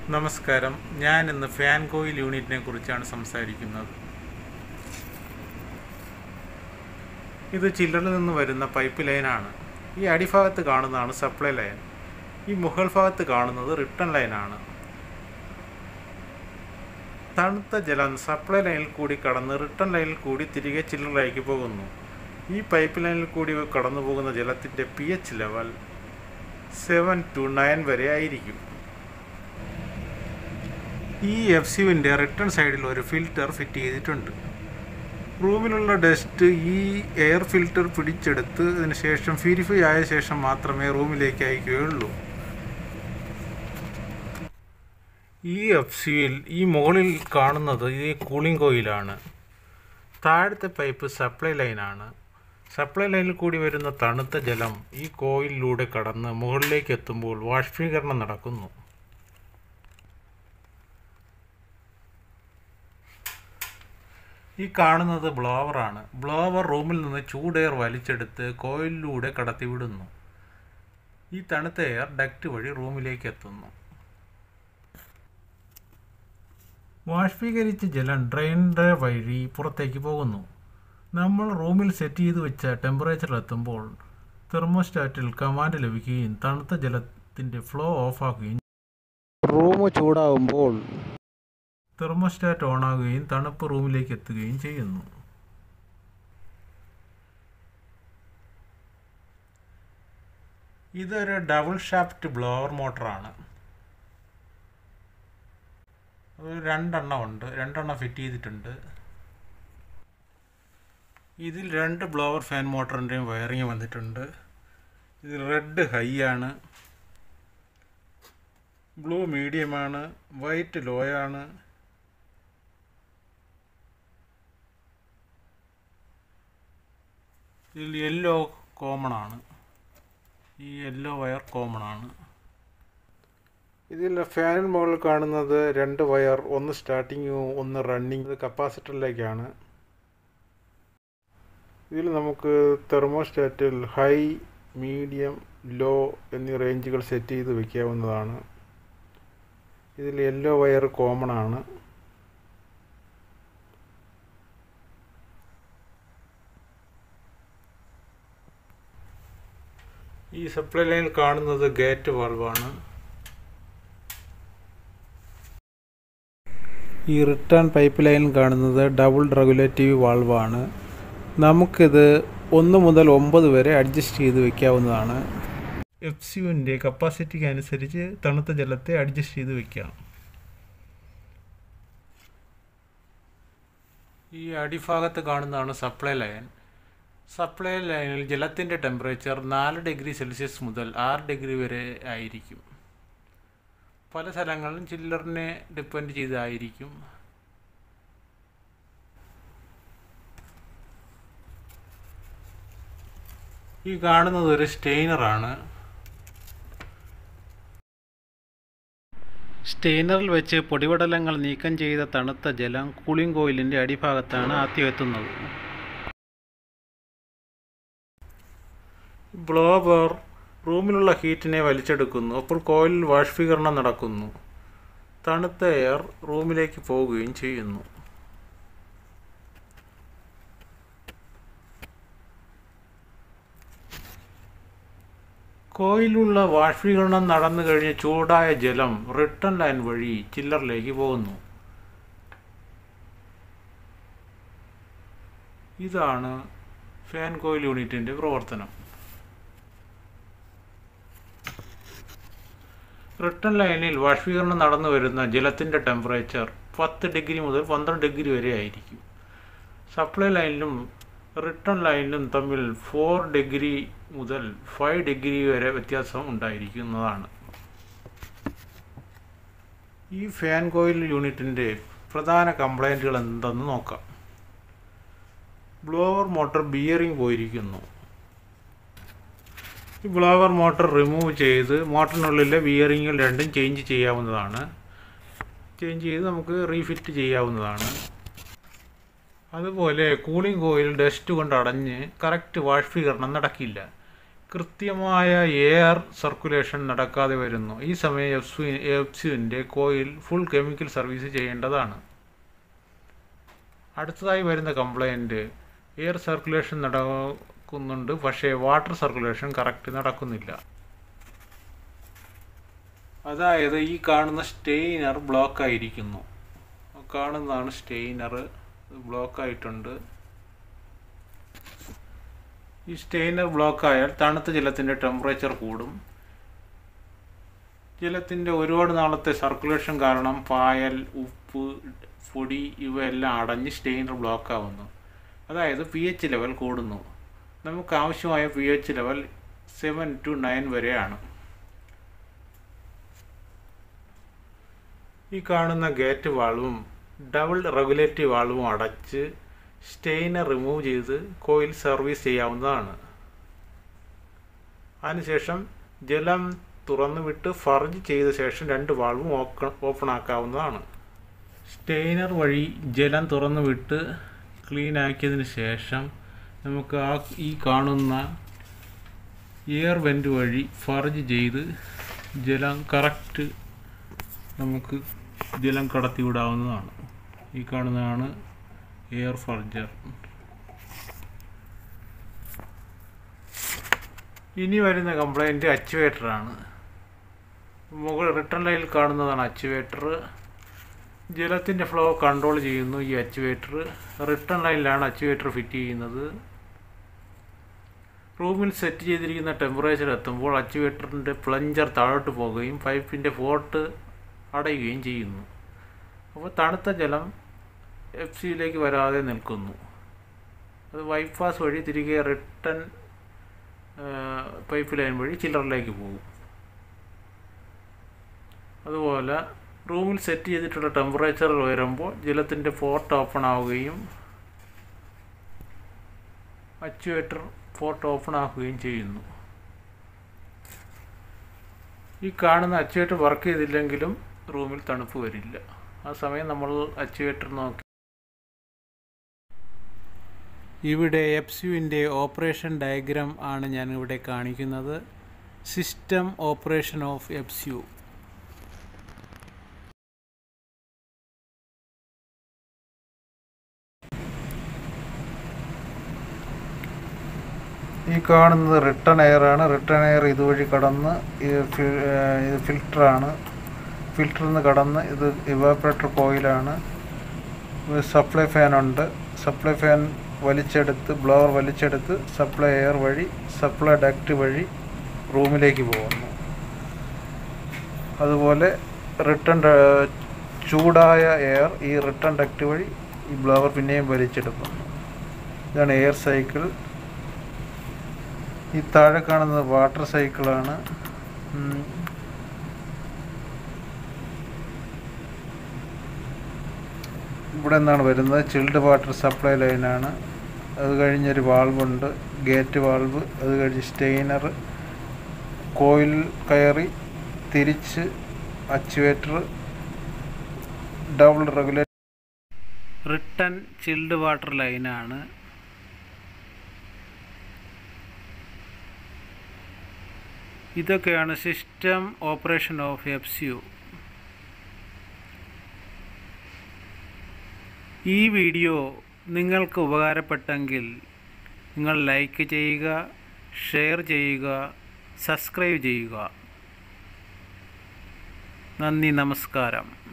നമസ്കാരം. ഞാൻ ഇന്ന് ഫാൻ കോയിൽ യൂണിറ്റിനെ കുറിച്ചാണ് സംസാരിക്കുന്നത്. ഇത് ചില്ലറിൽ നിന്ന് വരുന്ന പൈപ്പ് ലൈനാണ്. ഈ അടിഭാഗത്ത് കാണുന്നതാണ് സപ്ലൈ ലൈൻ. ഈ മുകൾ ഭാഗത്ത് കാണുന്നത് റിട്ടേൺ ലൈനാണ്. തണുത്ത ജലം സപ്ലൈ ലൈനിൽ കൂടി കടന്ന് റിട്ടേൺ ലൈനിൽ കൂടി തിരികെ ചില്ലറിലേക്ക് പോകുന്നു. ഈ പൈപ്പ് ലൈനിൽ കൂടി കടന്നു പോകുന്ന ജലത്തിൻ്റെ pH ലെവൽ 7 to 9 വരെ ആയിരിക്കും. ഈ FCUവിൻ്റെ റിട്ടേൺ സൈഡിൽ ഒരു ഫിൽറ്റർ ഫിറ്റ് ചെയ്തിട്ടുണ്ട്. റൂമിലുള്ള ഡസ്റ്റ് ഈ എയർ ഫിൽറ്റർ പിടിച്ചെടുത്ത് അതിന് ശേഷം പ്യൂരിഫൈ ആയ ശേഷം മാത്രമേ റൂമിലേക്ക് അയക്കുകയുള്ളൂ. ഈ FCUവിൽ ഈ മുകളിൽ കാണുന്നത് ഈ കൂളിംഗ് കോയിലാണ്. താഴത്തെ പൈപ്പ് സപ്ലൈ ലൈനാണ്. സപ്ലൈ ലൈനിൽ കൂടി വരുന്ന തണുത്ത ജലം ഈ കോയിലിലൂടെ കടന്ന് മുകളിലേക്ക് എത്തുമ്പോൾ ബാഷ്പീകരണം നടക്കുന്നു. ഈ കാണുന്നത് ബ്ലോവറാണ്. ബ്ലോവർ റൂമിൽ നിന്ന് ചൂട് എയർ വലിച്ചെടുത്ത് കോയിലിലൂടെ കടത്തിവിടുന്നു. ഈ തണുത്ത എയർ ഡക്റ്റ് വഴി റൂമിലേക്ക് എത്തുന്നു. ബാഷ്പീകരിച്ച ജലം ഡ്രെയിനർ വഴി പുറത്തേക്ക് പോകുന്നു. നമ്മൾ റൂമിൽ സെറ്റ് ചെയ്ത് വെച്ച ടെമ്പറേച്ചറിൽ എത്തുമ്പോൾ തെർമോസ്റ്റാറ്റിൽ കമാൻഡ് ലഭിക്കുകയും തണുത്ത ജലത്തിൻ്റെ ഫ്ലോ ഓഫാക്കുകയും റൂം ചൂടാവുമ്പോൾ തെർമോസ്റ്റാറ്റ് ഓണാകുകയും തണുപ്പ് റൂമിലേക്ക് എത്തുകയും ചെയ്യുന്നു. ഇതൊരു ഡബിൾ ഷാഫ്റ്റ് ബ്ലോവർ മോട്ടറാണ്. രണ്ടെണ്ണം ഉണ്ട്, രണ്ടെണ്ണം ഫിറ്റ് ചെയ്തിട്ടുണ്ട്. ഇതിൽ 2 ബ്ലോവർ ഫാൻ മോട്ടറിൻ്റെയും വയറിങ് വന്നിട്ടുണ്ട്. ഇതിൽ റെഡ് ഹൈ ആണ്, ബ്ലൂ മീഡിയമാണ്, വൈറ്റ് ലോ ആണ്. ഇതിൽ യെല്ലോ കോമൺ ആണ്. ഈ യെല്ലോ വയർ കോമൺ ആണ്. ഇതിൽ ഫാനിന് മുകളിൽ കാണുന്നത് 2 വയർ, ഒന്ന് സ്റ്റാർട്ടിങ്ങും ഒന്ന് റണ്ണിങ്. ഇത് കപ്പാസിറ്ററിലേക്കാണ്. ഇതിൽ നമുക്ക് തെർമോസ്റ്റാറ്റിൽ ഹൈ, മീഡിയം, ലോ എന്നീ റേഞ്ചുകൾ സെറ്റ് ചെയ്ത് വയ്ക്കാവുന്നതാണ്. ഇതിൽ യെല്ലോ വയർ കോമൺ ആണ്. ഈ സപ്ലൈ ലൈനിൽ കാണുന്നത് ഗേറ്റ് വാൾവാണ്. ഈ റിട്ടേൺ പൈപ്പ് ലൈനിൽ കാണുന്നത് ഡബിൾ റെഗുലേറ്റീവ് വാൾവാണ്. നമുക്കിത് 1 മുതൽ 9 വരെ അഡ്ജസ്റ്റ് ചെയ്ത് വയ്ക്കാവുന്നതാണ്. FCUവിൻ്റെ കപ്പാസിറ്റിക്ക് അനുസരിച്ച് തണുത്ത ജലത്തെ അഡ്ജസ്റ്റ് ചെയ്ത് വയ്ക്കാം. ഈ അടിഭാഗത്ത് കാണുന്നതാണ് സപ്ലൈ ലൈൻ. സപ്ലൈ ലൈനിൽ ജലത്തിൻ്റെ ടെമ്പറേച്ചർ 4 ഡിഗ്രി സെൽഷ്യസ് മുതൽ 6 ഡിഗ്രി വരെ ആയിരിക്കും. പല സ്ഥലങ്ങളിലും ചില്ലറിനെ ഡിപ്പെൻഡ് ചെയ്തായിരിക്കും. ഈ കാണുന്നത് ഒരു സ്റ്റെയിനറാണ്. സ്റ്റെയിനറിൽ വെച്ച് പൊടിപടലങ്ങൾ നീക്കം ചെയ്ത തണുത്ത ജലം കൂളിംഗ് കോയിലിൻ്റെ അടിഭാഗത്താണ് ആദ്യം എത്തുന്നത്. ബ്ലോവർ റൂമിലുള്ള ഹീറ്റിനെ വലിച്ചെടുക്കുന്നു. അപ്പോൾ കോയിലിൽ ബാഷ്പീകരണം നടക്കുന്നു. തണുത്ത എയർ റൂമിലേക്ക് പോവുകയും ചെയ്യുന്നു. കോയിലുള്ള ബാഷ്പീകരണം നടന്നു കഴിഞ്ഞ് ചൂടായ ജലം റിട്ടേൺ ലൈൻ വഴി ചില്ലറിലേക്ക് പോകുന്നു. ഇതാണ് ഫാൻ കോയിൽ യൂണിറ്റിൻ്റെ പ്രവർത്തനം. റിട്ടേൺ ലൈനിൽ ബാഷ്പീകരണം നടന്നു വരുന്ന ജലത്തിൻ്റെ ടെമ്പറേച്ചർ 10 ഡിഗ്രി മുതൽ 12 ഡിഗ്രി വരെ ആയിരിക്കും. സപ്ലൈ ലൈനിലും റിട്ടേൺ ലൈനിലും തമ്മിൽ 4 ഡിഗ്രി മുതൽ 5 ഡിഗ്രി വരെ വ്യത്യാസം ഉണ്ടായിരിക്കുന്നതാണ്. ഈ ഫാൻ കോയിൽ യൂണിറ്റിൻ്റെ പ്രധാന കംപ്ലൈൻറ്റുകൾ എന്തെന്ന് നോക്കാം. ബ്ലോവർ മോട്ടർ ബിയറിംഗ് പോയിരിക്കുന്നു. ഈ ബ്ലോവർ മോട്ടർ റിമൂവ് ചെയ്ത് മോട്ടറിനുള്ളിലെ ബിയറിങ്ങുകൾ രണ്ടും ചേഞ്ച് ചെയ്യാവുന്നതാണ്. ചേഞ്ച് ചെയ്ത് നമുക്ക് റീഫിറ്റ് ചെയ്യാവുന്നതാണ്. അതുപോലെ കൂളിംഗ് കോയിൽ ഡസ്റ്റ് കൊണ്ട് അടഞ്ഞ് കറക്റ്റ് ബാഷ്പീകരണം നടക്കില്ല. കൃത്യമായ എയർ സർക്കുലേഷൻ നടക്കാതെ വരുന്നു. ഈ സമയം എഫ്സിയുടെ കോയിൽ ഫുൾ കെമിക്കൽ സർവീസ് ചെയ്യേണ്ടതാണ്. അടുത്തതായി വരുന്ന കംപ്ലൈൻറ്റ്, എയർ സർക്കുലേഷൻ നടക്കുന്നുണ്ട്, പക്ഷേ വാട്ടർ സർക്കുലേഷൻ കറക്റ്റ് നടക്കുന്നില്ല. അതായത് ഈ കാണുന്ന സ്റ്റെയിനർ ബ്ലോക്ക് ആയിരിക്കുന്നു. കാണുന്നതാണ് സ്റ്റെയിനർ ബ്ലോക്ക് ആയിട്ടുണ്ട്. ഈ സ്റ്റെയിനർ ബ്ലോക്ക് ആയാൽ തണുത്ത ജലത്തിൻ്റെ ടെമ്പറേച്ചർ കൂടും. ജലത്തിൻ്റെ ഒരുപാട് നാളത്തെ സർക്കുലേഷൻ കാരണം പായൽ, ഉപ്പ്, പൊടി ഇവയെല്ലാം അടഞ്ഞ് സ്റ്റെയിനർ ബ്ലോക്ക് ആവുന്നു. അതായത് pH ലെവൽ കൂടുന്നു. നമുക്ക് ആവശ്യമായ pH ലെവൽ 7 to 9 വരെയാണ്. ഈ കാണുന്ന ഗേറ്റ് വാൾവും ഡബിൾ റെഗുലേറ്ററി വാൾവും അടച്ച് സ്റ്റെയിനർ റിമൂവ് ചെയ്ത് കോയിൽ സർവീസ് ചെയ്യാവുന്നതാണ്. അതിനുശേഷം ജലം തുറന്നു വിട്ട് ഫർജ് ചെയ്ത ശേഷം 2 വാൾവും ഓപ്പൺ ആക്കാവുന്നതാണ്. സ്റ്റെയിനർ വഴി ജലം തുറന്നു വിട്ട് ക്ലീൻ ആക്കിയതിന് ശേഷം നമുക്ക് ഈ കാണുന്ന എയർ വെൻറ്റ് വഴി ഫർജ് ചെയ്ത് ജലം കറക്റ്റ് നമുക്ക് ജലം കടത്തി വിടാവുന്നതാണ്. ഈ കാണുന്നതാണ് എയർ ഫർജർ. ഇനി വരുന്ന കംപ്ലൈൻറ്റ് ആക്യുവേറ്ററാണ്. റിട്ടേൺ ലൈനിൽ കാണുന്നതാണ് ആക്യുവേറ്റർ. ജലത്തിൻ്റെ ഫ്ലോ കൺട്രോൾ ചെയ്യുന്നു ഈ ആക്യുവേറ്റർ. റിട്ടേൺ ലൈനിലാണ് ആക്യുവേറ്റർ ഫിറ്റ് ചെയ്യുന്നത്. റൂമിൽ സെറ്റ് ചെയ്തിരിക്കുന്ന ടെമ്പറേച്ചർ എത്തുമ്പോൾ ആക്യുവേറ്ററിൻ്റെ പ്ലഞ്ചർ താഴോട്ട് പോകുകയും പൈപ്പിൻ്റെ പോർട്ട് അടയുകയും ചെയ്യുന്നു. അപ്പോൾ തണുത്ത ജലം എഫ്സിയിലേക്ക് വരാതെ നിൽക്കുന്നു. അത് ബൈപ്പാസ് വഴി തിരികെ റിട്ടേൺ പൈപ്പ് ലൈൻ വഴി ചില്ലറിലേക്ക് പോകും. അതുപോലെ റൂമിൽ സെറ്റ് ചെയ്തിട്ടുള്ള ടെമ്പറേച്ചർ വരുമ്പോൾ ജലത്തിൻ്റെ പോർട്ട് ഓപ്പൺ ആവുകയും ആക്യുവേറ്റർ പോർട്ട് ഓപ്പൺ ആക്കുകയും ചെയ്യുന്നു. ഈ കാണുന്ന ആക്യുവേറ്റർ വർക്ക് ചെയ്തില്ലെങ്കിലും റൂമിൽ തണുപ്പ് വരില്ല. ആ സമയം നമ്മൾ ആക്യുവേറ്റർ നോക്കി. ഇവിടെ എഫ്സിയുടെ ഓപ്പറേഷൻ ഡയഗ്രാം ആണ് ഞാൻ ഇവിടെ കാണിക്കുന്നത്. System operation of FCU. ഈ കാണുന്നത് റിട്ടേൺ എയർ ആണ്. റിട്ടേൺ എയർ ഇതുവഴി കടന്ന് ഇത് ഫിൽറ്ററാണ്. ഫിൽറ്ററിൽ നിന്ന് കടന്ന് ഇത് ഇവാപ്പറേറ്റർ കോയിലാണ്. സപ്ലൈ ഫാനുണ്ട്. സപ്ലൈ ഫാൻ വലിച്ചെടുത്ത് ബ്ലോവർ വലിച്ചെടുത്ത് സപ്ലൈ എയർ വഴി സപ്ലൈ ഡക്റ്റ് വഴി റൂമിലേക്ക് പോകുന്നു. അതുപോലെ റിട്ടേൺ ചൂടായ എയർ ഈ റിട്ടേൺ ഡക്റ്റ് വഴി ഈ ബ്ലോവർ പിന്നെയും വലിച്ചെടുക്കുന്നു. ഇതാണ് എയർ സൈക്കിൾ. ഈ താഴെ കാണുന്നത് വാട്ടർ സൈക്കിളാണ്. ഇവിടെ നിന്നാണ് വരുന്നത്. ചിൽഡ് വാട്ടർ സപ്ലൈ ലൈനാണ്. അത് കഴിഞ്ഞൊരു വാൾവുണ്ട്, ഗേറ്റ് വാൾവ്. അത് കഴിഞ്ഞ് സ്റ്റെയിനർ, കോയിൽ കയറി തിരിച്ച് actuator, double regulator. Return chilled water ലൈനാണ്. ഇതൊക്കെയാണ് സിസ്റ്റം ഓപ്പറേഷൻ ഓഫ് എഫ്സിയു. ഈ വീഡിയോ നിങ്ങൾക്ക് ഉപകാരപ്പെട്ടെങ്കിൽ നിങ്ങൾ ലൈക്ക് ചെയ്യുക, ഷെയർ ചെയ്യുക, സബ്സ്ക്രൈബ് ചെയ്യുക. നന്ദി, നമസ്കാരം.